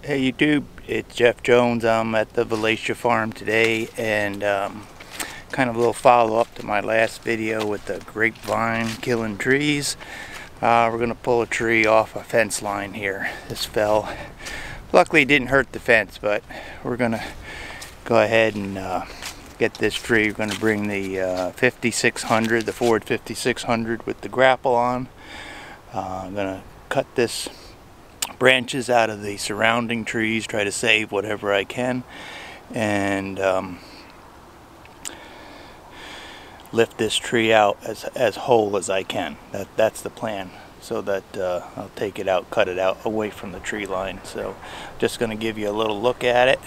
Hey YouTube, it's Jeff Jones. I'm at the Valatia farm today, and kind of a little follow-up to my last video with the grapevine killing trees. We're going to pull a tree off a fence line here. This fell. Luckily it didn't hurt the fence, but we're going to go ahead and get this tree. We're going to bring the 5600, the Ford 5600 with the grapple on. I'm going to cut this branches out of the surrounding trees, try to save whatever I can, and lift this tree out as whole as I can. That's the plan, so that I'll take it out, cut it out away from the tree line. So just going to give you a little look at it.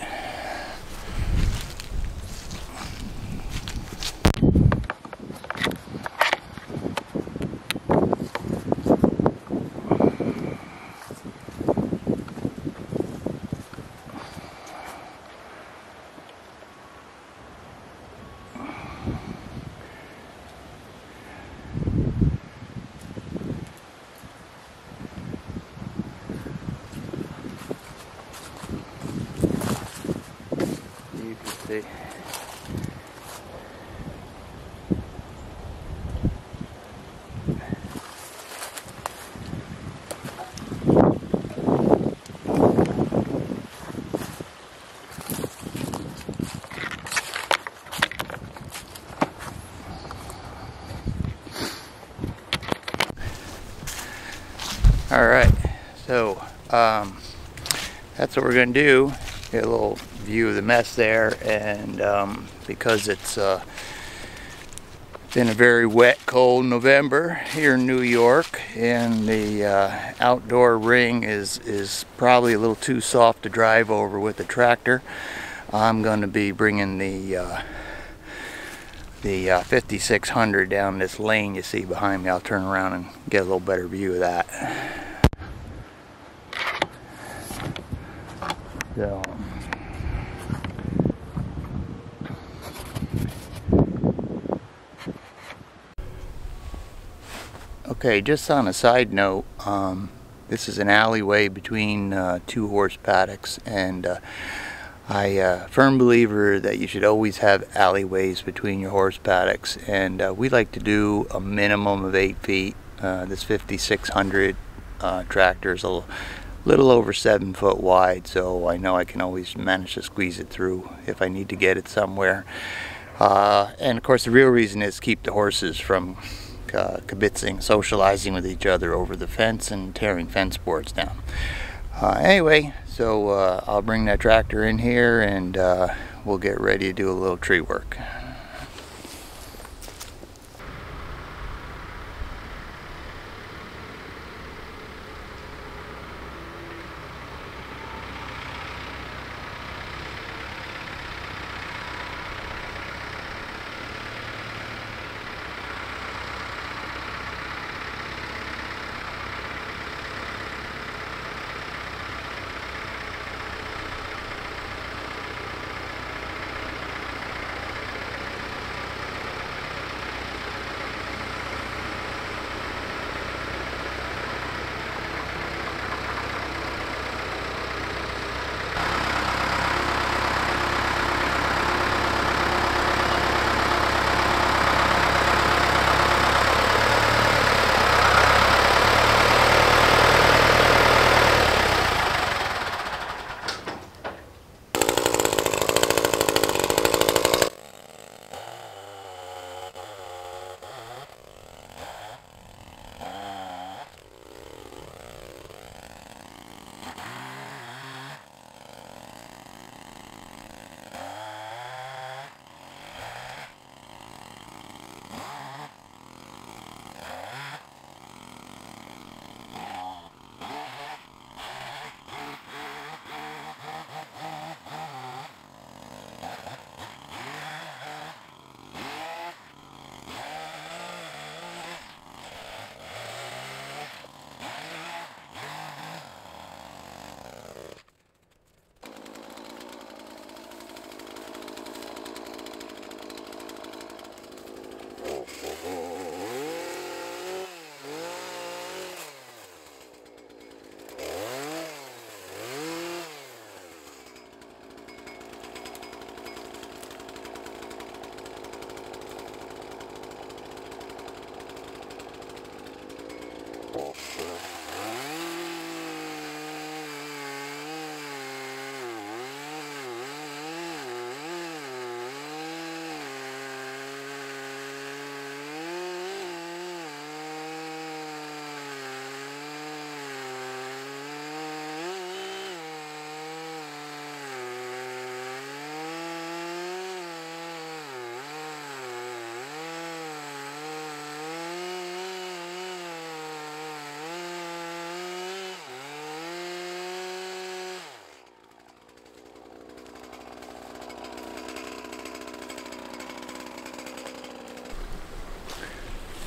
You can see. Alright, so that's what we're going to do. Get a little view of the mess there, and because it's been a very wet, cold November here in New York, and the outdoor ring is probably a little too soft to drive over with the tractor, I'm going to be bringing the 5600 down this lane you see behind me. I'll turn around and get a little better view of that. So, okay, just on a side note, this is an alleyway between two horse paddocks, and I'm a firm believer that you should always have alleyways between your horse paddocks, and we like to do a minimum of 8 feet. This 5600 tractor is a little over 7 foot wide, so I know I can always manage to squeeze it through if I need to get it somewhere. And of course the real reason is keep the horses from kibitzing, socializing with each other over the fence and tearing fence boards down. Anyway, so I'll bring that tractor in here, and we'll get ready to do a little tree work.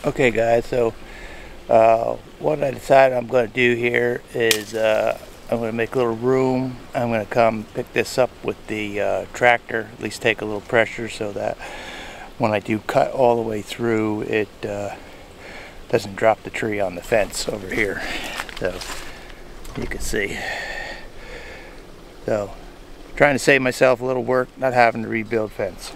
Okay guys, so what I decided I'm going to do here is I'm going to make a little room. I'm going to come pick this up with the tractor, at least take a little pressure so that when I do cut all the way through, it doesn't drop the tree on the fence over here. So you can see. So trying to save myself a little work, not having to rebuild fence.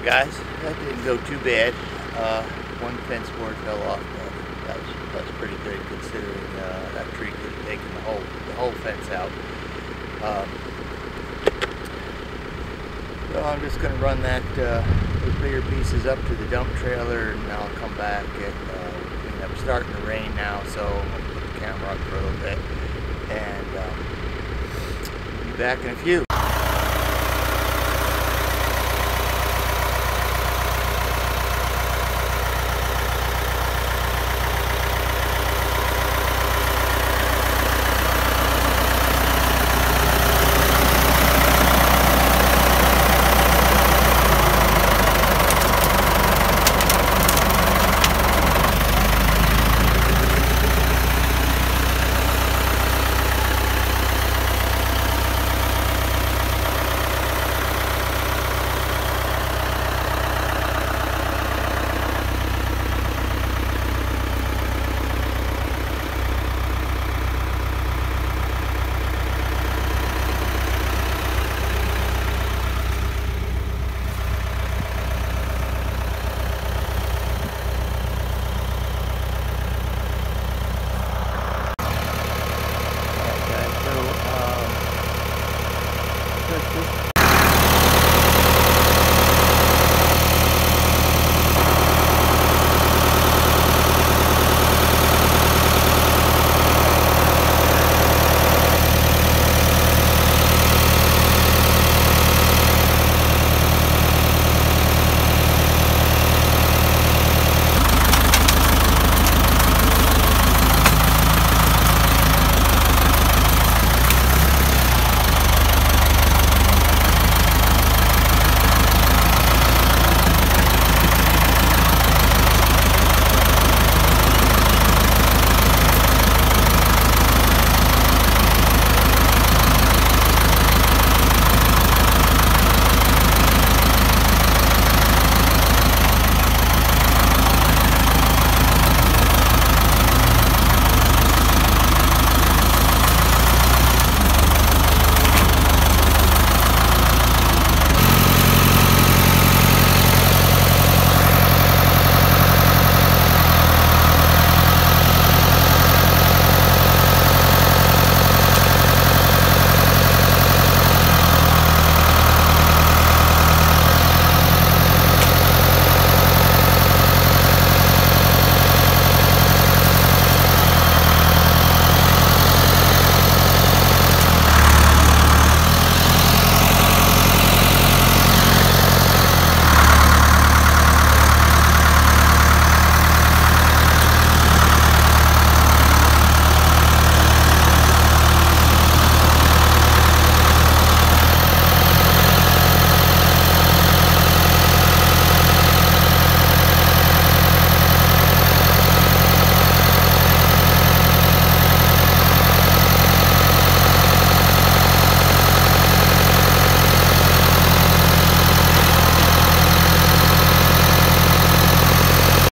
guys, that didn't go too bad. One fence board fell off, but that was pretty good considering that tree could have taken the whole fence out. So I'm just going to run those bigger pieces up to the dump trailer, and I'll come back and clean up. It's starting to rain now, so I'm going to put the camera up for a little bit, and be back in a few.